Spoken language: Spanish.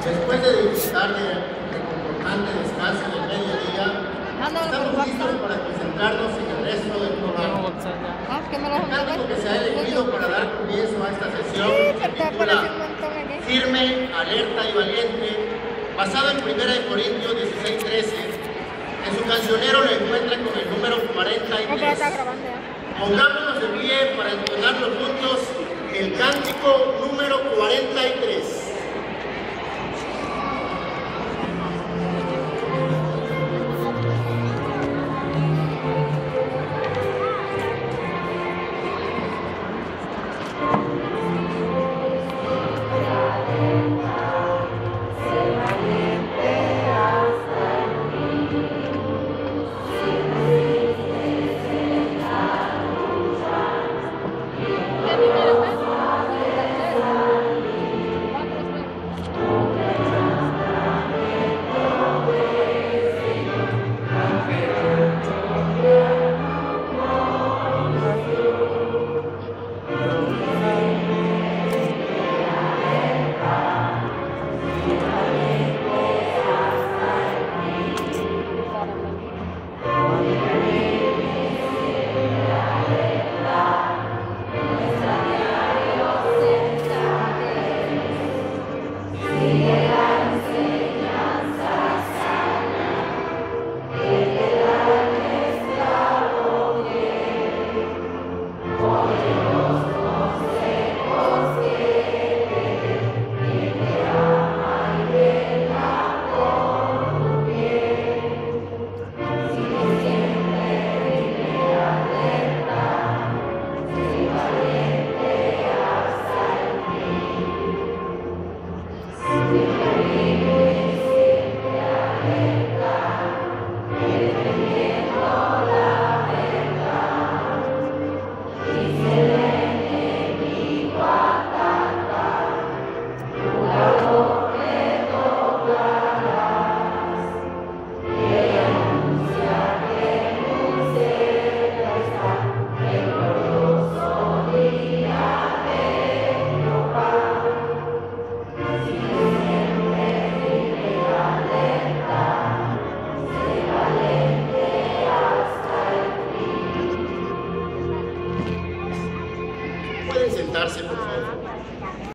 Después de disfrutar de reconfortante descanso en el mediodía, estamos listos para concentrarnos en el resto del programa. El cántico que se ha elegido para dar comienzo a esta sesión se titula Firme, Alerta y Valiente, basado en 1 Corintios 16:13. En su cancionero lo encuentra con el número 43. Pongámonos de pie para entonarnos juntos el cántico número 43.